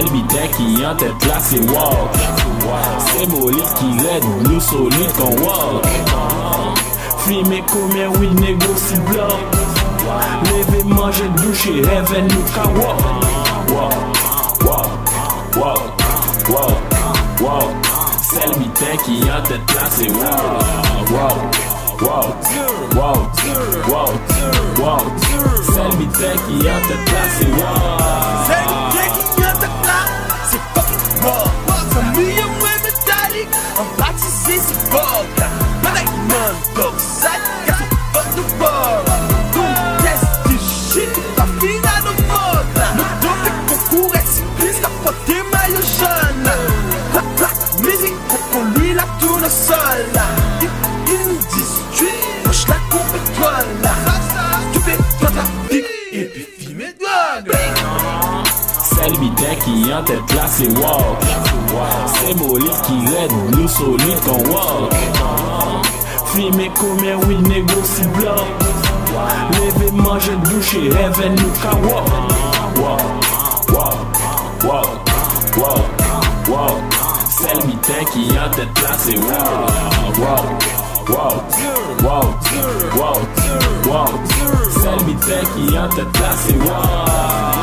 Celle bité qui en tête là c'est walk. C'est molly qui l'aide, nous solide qu'on walk. Fumer combien oui négocie bloc. Lever manger doucher, rêver nous ka walk. Walk, walk, walk, walk, walk. Celle bité qui en tête là c'est walk. Walk, walk, walk, walk, walk. Celle bité qui en tête là c'est walk. Celle bité qui en tête là c'est fucking walk. Famille moins métallique, en baptisé c'est walk. Badaï man, dog side, garçon fuck the ball. Tout test du shit, pas fina de mode. Le dos fait concours et si plus la faute des maillots jaunes. Musique pour lui la tourne au sol. In 18, poche la coupe étoile. Tu fais toi trafic et puis film et drogue. Celle bité qui en tête là c'est walk. C'est molly qui l'aide, nous solide qu'on walk. Fumer combien oui négocie bloc. Lever manger doucher, rêver nous ka walk. Walk, walk, walk, walk, walk. Celle bité qui en tête là c'est walk. Walk, walk, walk, walk, walk. Celle bité qui en tête là c'est walk.